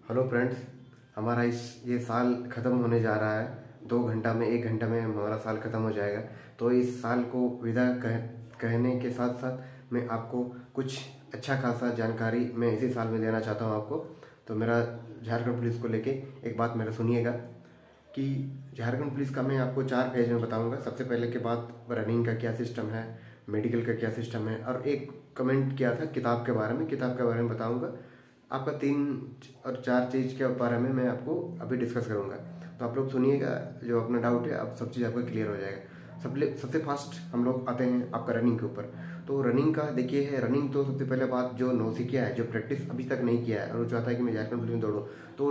Hello friends, हमारा ये साल ख़त्म होने जा रहा है। 2 घंटा में 1 घंटा में हमारा साल ख़त्म हो जाएगा। तो इस साल को विदा कहने के साथ साथ मैं आपको कुछ अच्छा खासा जानकारी मैं इसी साल में देना चाहता हूँ आपको। तो मेरा झारखंड पुलिस को लेके एक बात मेरा सुनिएगा कि झारखंड पुलिस का मैं आपको 4 फेज में बताऊंगा। सबसे पहले के बाद रनिंग का क्या सिस्टम है, मेडिकल का क्या सिस्टम है, और एक कमेंट किया था किताब के बारे में, किताब के बारे में बताऊंगा। आपका 3 और 4 चीज़ के बारे में मैं आपको अभी डिस्कस करूंगा। तो आप लोग सुनिएगा, जो अपना डाउट है अब सब चीज़ आपका क्लियर हो जाएगा। सबसे फास्ट हम लोग आते हैं आपका रनिंग के ऊपर। तो रनिंग का देखिए है, रनिंग तो सबसे पहले बात जो नौसिखिया है, जो प्रैक्टिस अभी तक नहीं किया है और वो चाहता है कि मैं झारखंड पुलिस में दौड़ूँ, तो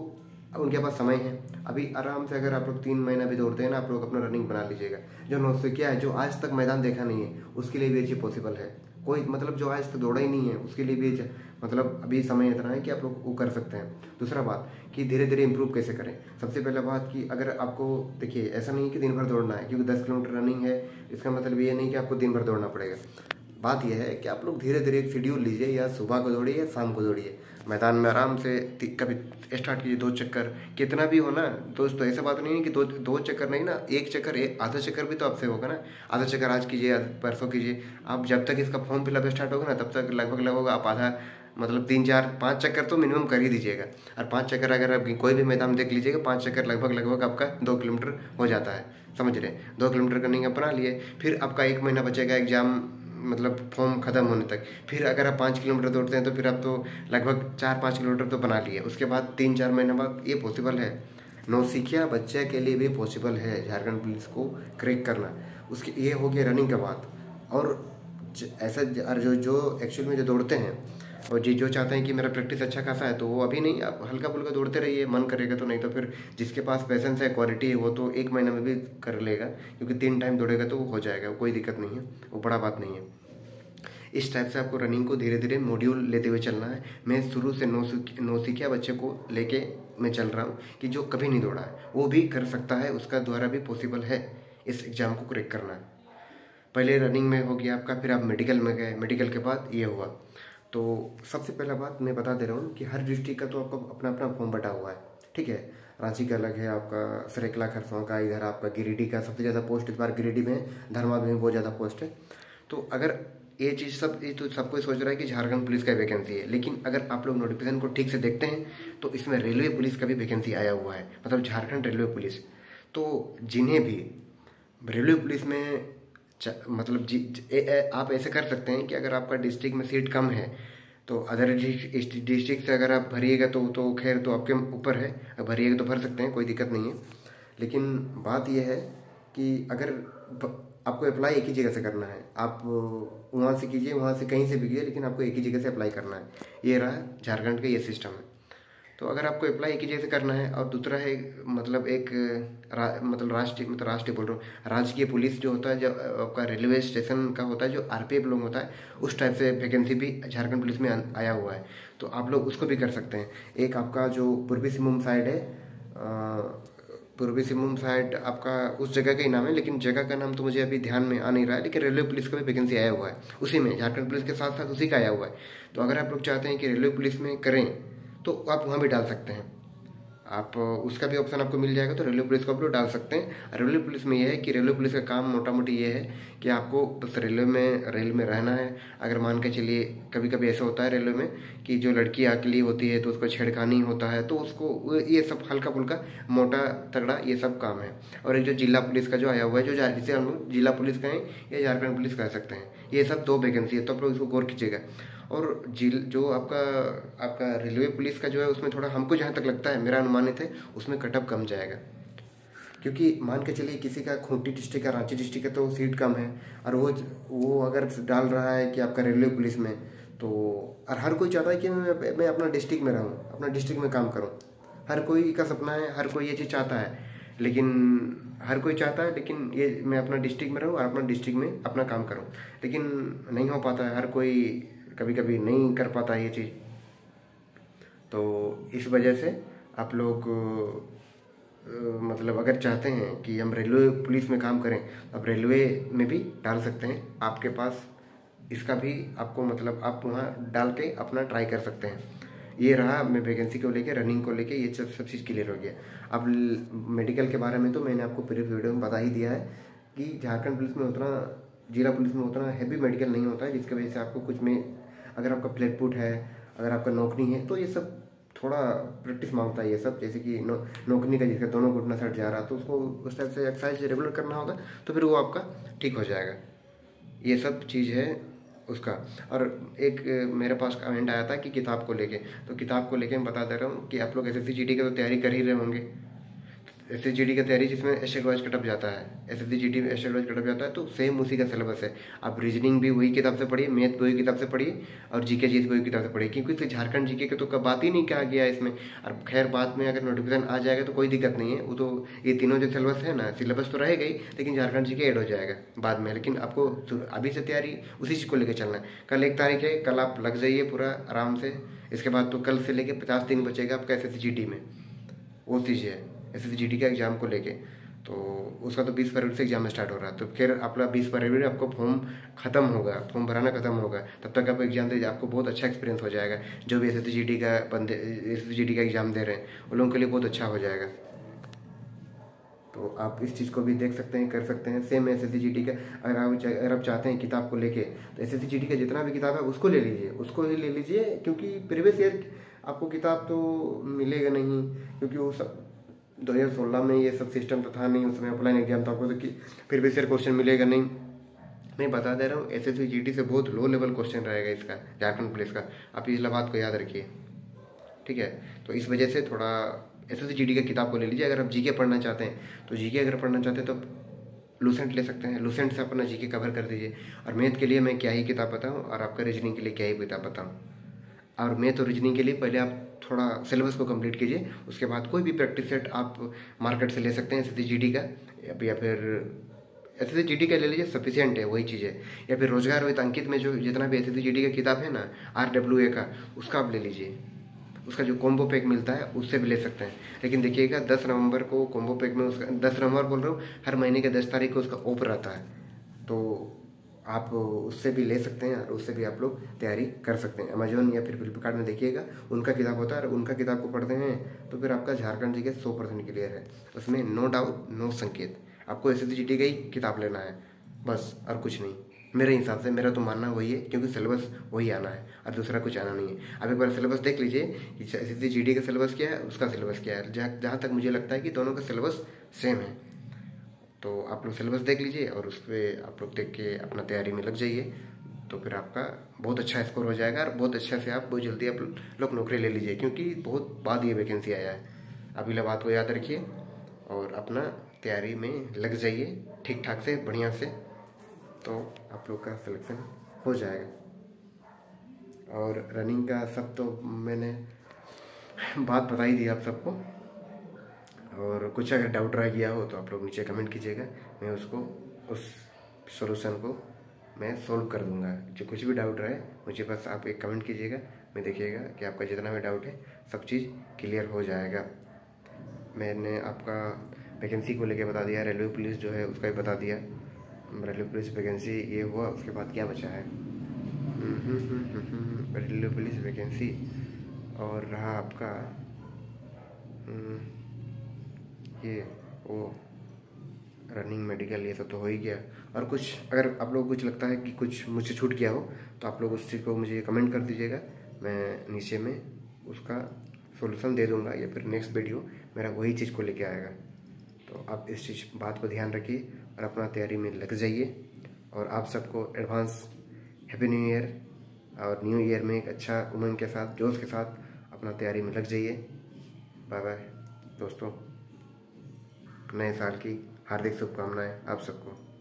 उनके पास समय है अभी आराम से। अगर आप लोग 3 महीना भी दौड़ते हैं ना, आप लोग अपना रनिंग बना लीजिएगा। जो नौसिखिया है, जो आज तक मैदान देखा नहीं है, उसके लिए भी ये चीज़ पॉसिबल है। कोई मतलब जो आज तक दौड़ा ही नहीं है उसके लिए भी मतलब अभी समय इतना है कि आप लोग वो कर सकते हैं। दूसरा बात कि धीरे धीरे इंप्रूव कैसे करें। सबसे पहला बात कि अगर आपको देखिए, ऐसा नहीं कि दिन भर दौड़ना है, क्योंकि 10 किलोमीटर रनिंग है, इसका मतलब ये नहीं कि आपको दिन भर दौड़ना पड़ेगा। बात यह है कि आप लोग धीरे धीरे एक शेड्यूल लीजिए, या सुबह को दौड़िए या शाम को दौड़िए। मैदान में आराम से कभी स्टार्ट कीजिए 2 चक्कर, कितना भी हो ना दोस्तों। ऐसा बात नहीं है कि दो चक्कर नहीं ना, 1 चक्कर, आधा चक्कर भी तो आपसे होगा ना। आधा चक्कर आज कीजिए, परसों कीजिए। आप जब तक इसका फॉर्म फिलअप स्टार्ट होगा ना, तब तक लगभग आप आधा मतलब 3 4 5 चक्कर तो मिनिमम कर ही दीजिएगा। और 5 चक्कर अगर आप कोई भी मैदान देख लीजिएगा, 5 चक्कर लगभग आपका 2 किलोमीटर हो जाता है। समझ रहे हैं, 2 किलोमीटर रनिंग आप बना लिए। फिर आपका 1 महीना बचेगा एग्जाम मतलब फॉर्म खत्म होने तक। फिर अगर आप 5 किलोमीटर दौड़ते हैं तो फिर आप तो लगभग 4-5 किलोमीटर तो बना लिए। उसके बाद 3-4 महीने बाद ये पॉसिबल है। नौसिखिया बच्चे के लिए भी पॉसिबल है झारखंड पुलिस को क्रैक करना। उसके ये हो गया रनिंग का बात। और ऐसा जो एक्चुअल में जो दौड़ते हैं और जो चाहते हैं कि मेरा प्रैक्टिस अच्छा खासा है, तो वो अभी नहीं, आप हल्का फुल्का दौड़ते रहिए, मन करेगा तो। नहीं तो फिर जिसके पास पैसेंस है, क्वालिटी है, वो तो 1 महीने में भी कर लेगा, क्योंकि 3 टाइम दौड़ेगा तो वो हो जाएगा, कोई दिक्कत नहीं है, वो बड़ा बात नहीं है। इस टाइप से आपको रनिंग को धीरे धीरे मॉड्यूल लेते हुए चलना है। मैं शुरू से नौसिखिया बच्चे को लेके मैं चल रहा हूँ कि जो कभी नहीं दौड़ा है वो भी कर सकता है, उसका द्वारा भी पॉसिबल है इस एग्ज़ाम को क्रैक करना। पहले रनिंग में हो गया आपका, फिर आप मेडिकल में गए, मेडिकल के बाद ये हुआ। तो सबसे पहला बात मैं बता दे रहा हूँ कि हर डिस्ट्रिक्ट का तो आपको अपना अपना फॉर्म बटा हुआ है, ठीक है। रांची का अलग है, आपका सरेकला खरसावां का, इधर आपका गिरिडीह का सबसे ज़्यादा पोस्ट इस बार गिरिडीह में, धनबाद में बहुत ज़्यादा पोस्ट है। तो अगर ये चीज़ सब कोई सोच रहा है कि झारखंड पुलिस का वैकेंसी है, लेकिन अगर आप लोग नोटिफिकेशन को ठीक से देखते हैं तो इसमें रेलवे पुलिस का भी वैकेंसी आया हुआ है, मतलब झारखंड रेलवे पुलिस। तो जिन्हें भी रेलवे पुलिस में मतलब आप ऐसे कर सकते हैं कि अगर आपका डिस्ट्रिक्ट में सीट कम है तो अदर डिस्ट्रिक्ट से अगर आप भरिएगा तो खैर तो आपके ऊपर है, भरिएगा तो भर सकते हैं, कोई दिक्कत नहीं है। लेकिन बात यह है कि अगर आपको अप्लाई एक ही जगह से करना है, आप वहाँ से कीजिए, वहाँ से कहीं से भी कीजिए, लेकिन आपको एक ही जगह से अप्लाई करना है। ये रहा झारखंड का ये सिस्टम है। तो अगर आपको अप्लाई एक ही जगह से करना है, और दूसरा है मतलब एक राष्ट्रीय बोल रहा हूँ, राजकीय पुलिस जो होता है, जब आपका रेलवे स्टेशन का होता है, जो आरपीएफ लोग होता है, उस टाइप से वैकेंसी भी झारखंड पुलिस में आया हुआ है। तो आप लोग उसको भी कर सकते हैं। एक आपका जो पूर्वी सिंहभूम साइड है, पूर्वी सिंहभूम साइड आपका उस जगह का ही नाम है, लेकिन जगह का नाम तो मुझे अभी ध्यान में आ नहीं रहा है, लेकिन रेलवे पुलिस का भी वैकेंसी आया हुआ है उसी में, झारखंड पुलिस के साथ साथ उसी का आया हुआ है। तो अगर आप लोग चाहते हैं कि रेलवे पुलिस में करें तो आप वहाँ भी डाल सकते हैं, आप उसका भी ऑप्शन आपको मिल जाएगा। तो रेलवे पुलिस को आप लोग डाल सकते हैं। रेलवे पुलिस में ये है कि रेलवे पुलिस का काम मोटा मोटी ये है कि आपको बस रेल में रहना है। अगर मान के चलिए कभी कभी ऐसा होता है रेलवे में कि जो लड़की अकेली होती है तो उसको छेड़खानी होता है, तो उसको ये सब हल्का फुल्का मोटा तगड़ा ये सब काम है। और एक जो जिला पुलिस का जो आया हुआ है, जो जिसे हम लोग जिला पुलिस कहें या झारखंड पुलिस कह सकते हैं, ये सब 2 वैकेंसी है, तो आप लोग इसको गौर कीजिएगा। और जो आपका रेलवे पुलिस का जो है, उसमें थोड़ा हमको जहाँ तक लगता है, मेरा अनुमानित है, उसमें कटअप कम जाएगा। क्योंकि मान के चलिए किसी का खूंटी डिस्ट्रिक्ट का, रांची डिस्ट्रिक्ट का, तो सीट कम है, और वो अगर डाल रहा है कि आपका रेलवे पुलिस में, तो और हर कोई चाहता है कि मैं अपना डिस्ट्रिक्ट में रहूँ, अपना डिस्ट्रिक्ट में काम करूँ। हर कोई का सपना है, हर कोई ये चीज़ चाहता है, लेकिन ये मैं अपना डिस्ट्रिक्ट में रहूँ और अपना डिस्ट्रिक्ट में अपना काम करूँ, लेकिन नहीं हो पाता है। हर कोई कभी कभी नहीं कर पाता है ये चीज़। तो इस वजह से आप लोग मतलब अगर चाहते हैं कि हम रेलवे पुलिस में काम करें, तो आप रेलवे में भी डाल सकते हैं। आपके पास इसका भी आपको मतलब आप वहाँ डाल के अपना ट्राई कर सकते हैं। ये रहा मैं वैकेंसी को लेके, रनिंग को लेके ये सब चीज़ क्लियर हो गया। अब मेडिकल के बारे में तो मैंने आपको प्रीवियस वीडियो में बता ही दिया है कि झारखंड पुलिस में उतना, जिला पुलिस में उतना हैवी मेडिकल नहीं होता है, जिसकी वजह से आपको कुछ में अगर आपका प्लेटपुट है, अगर आपका नौकरी है, तो ये सब थोड़ा प्रैक्टिस मांगता है ये सब। जैसे कि नौकरी का जिसका दोनों घुटना सट जा रहा तो उसको उस टाइप से एक्सरसाइज रेगुलर करना होगा, तो फिर वो आपका ठीक हो जाएगा। ये सब चीज़ है उसका। और एक मेरे पास कमेंट आया था कि किताब को लेके, तो किताब को लेके मैं बता दे रहा हूँ कि आप लोग SSC GD की तो तैयारी कर ही रहे होंगे। SSC GD का तैयारी जिसमें स्टेट वाइज कटअप जाता है, SSC GD में स्टेट वाइज कटअप जाता है, तो सेम उसी का सिलेबस है। आप रीजनिंग भी वही किताब से पढ़िए, मैथ भी वही किताब से पढ़िए, और GK भी वही किताब से पढ़िए, क्योंकि झारखंड GK के तो कब बात ही नहीं कहा गया इसमें। और खैर बाद में अगर नोटिफिकेशन आ जाएगा तो कोई दिक्कत नहीं है, वो तो ये तीनों जो सिलेबस है ना, सिलेबस तो रहेगा ही, लेकिन झारखंड GK ऐड हो जाएगा बाद में। लेकिन आपको अभी से तैयारी उसी चीज़ को लेकर चलना है। कल 1 तारीख है, कल आप लग जाइए पूरा आराम से। इसके बाद तो कल से लेके 50 दिन बचेगा आपका SSC GD में, वो चीज़ है SSC GD का एग्ज़ाम को लेके। तो उसका तो 20 फरवरी से एग्जाम स्टार्ट हो रहा है, तो फिर अपना 20 फरवरी आपको फॉर्म खत्म होगा, फॉर्म भराना खत्म होगा, तब तक आप एग्जाम दे, आपको बहुत अच्छा एक्सपीरियंस हो जाएगा। जो भी SSC GD का बंदे SSC GD का एग्ज़ाम दे रहे हैं उन लोगों के लिए बहुत अच्छा हो जाएगा। तो आप इस चीज़ को भी देख सकते हैं, कर सकते हैं। सेम SSC GD का अगर आप चाहते हैं किताब को लेके, तो SSC GD का जितना भी किताब है उसको ले लीजिए, उसको ही ले लीजिए, क्योंकि प्रीवियस ईयर आपको किताब तो मिलेगा नहीं, क्योंकि वो सब 2016 में ये सब सिस्टम तो था नहीं, उसमें ऑफलाइन एग्जाम था, आपको तो कि प्रीवियस ईयर क्वेश्चन मिलेगा नहीं। मैं बता दे रहा हूँ SSC GD से बहुत लो लेवल क्वेश्चन रहेगा इसका, झारखंड पुलिस का। आप इस बात को याद रखिए, ठीक है। तो इस वजह से थोड़ा SSC GD का किताब को ले लीजिए। अगर आप GK पढ़ना चाहते हैं तो GK अगर पढ़ना चाहते हैं तो लूसेंट ले सकते हैं, लूसेंट से अपना GK कवर कर दीजिए। और मैथ के लिए मैं क्या ही किताब बताऊँ, और आपका रीजनिंग के लिए क्या ही किताब बताऊँ। और मैथ और रीजनिंग के लिए पहले आप थोड़ा सिलेबस को कंप्लीट कीजिए, उसके बाद कोई भी प्रैक्टिस सेट आप मार्केट से ले सकते हैं SSC GD का, या फिर SSC GD का ले लीजिए, सफिशियंट है, वही चीज़ है। या फिर रोजगार विद अंकित में जो जितना भी SSC GD का किताब है ना, RWA का, उसका आप ले लीजिए। उसका जो कॉम्बो पैक मिलता है उससे भी ले सकते हैं। लेकिन देखिएगा 10 नवंबर को कॉम्बो पैक में, उसका 10 नवंबर बोल रहा हूँ, हर महीने के 10 तारीख को उसका ऑफ रहता है, तो आप उससे भी ले सकते हैं और उससे भी आप लोग तैयारी कर सकते हैं। अमेजोन या फिर फ्लिपकार्ट में देखिएगा, उनका किताब होता है, और उनका किताब को पढ़ते हैं तो फिर आपका झारखंड GK 100% क्लियर है। उसमें नो डाउट नो संकेत, आपको SSC GD का ही किताब लेना है बस, और कुछ नहीं। मेरे हिसाब से, मेरा तो मानना वही है, क्योंकि सिलेबस वही आना है और दूसरा कुछ आना नहीं है। आप एक बार सिलेबस देख लीजिए कि SSC GD का सिलेबस क्या है, उसका सिलेबस क्या है। जहाँ तक मुझे लगता है कि दोनों का सिलेबस सेम है। तो आप लोग सिलेबस देख लीजिए और उस पर आप लोग देख के अपना तैयारी में लग जाइए, तो फिर आपका बहुत अच्छा स्कोर हो जाएगा, और बहुत अच्छा से आप बहुत जल्दी आप लोग नौकरी ले लीजिए, क्योंकि बहुत बाद ये वैकेंसी आया है। अगला बात को याद रखिए और अपना तैयारी में लग जाइए ठीक ठाक से, बढ़िया से, तो आप लोग का सिलेक्शन हो जाएगा। और रनिंग का सब तो मैंने बात बता ही दी आप सबको, और कुछ अगर डाउट रह गया हो तो आप लोग नीचे कमेंट कीजिएगा, मैं उसको उस सॉल्यूशन को मैं सॉल्व कर दूंगा। जो कुछ भी डाउट रहे मुझे बस आप एक कमेंट कीजिएगा, मैं देखिएगा कि आपका जितना भी डाउट है सब चीज़ क्लियर हो जाएगा। मैंने आपका वैकेंसी को लेके बता दिया, रेलवे पुलिस जो है उसका भी बता दिया। रेलवे पुलिस वैकेंसी ये हुआ, उसके बाद क्या बचा है, रेलवे पुलिस वैकेंसी, और रहा आपका ये वो रनिंग मेडिकल, ये सब तो हो ही गया। और कुछ अगर आप लोग कुछ लगता है कि कुछ मुझसे छूट गया हो तो आप लोग उस चीज़ को मुझे कमेंट कर दीजिएगा, मैं नीचे में उसका सॉल्यूशन दे दूंगा, या फिर नेक्स्ट वीडियो मेरा वही चीज़ को लेके आएगा। तो आप इस चीज़ बात को ध्यान रखिए और अपना तैयारी में लग जाइए। और आप सबको एडवांस हैप्पी न्यू ईयर, और न्यू ईयर में एक अच्छा उमंग के साथ, जोश के साथ अपना तैयारी में लग जाइए। बाय बाय दोस्तों, नए साल की हार्दिक शुभकामनाएं आप सबको।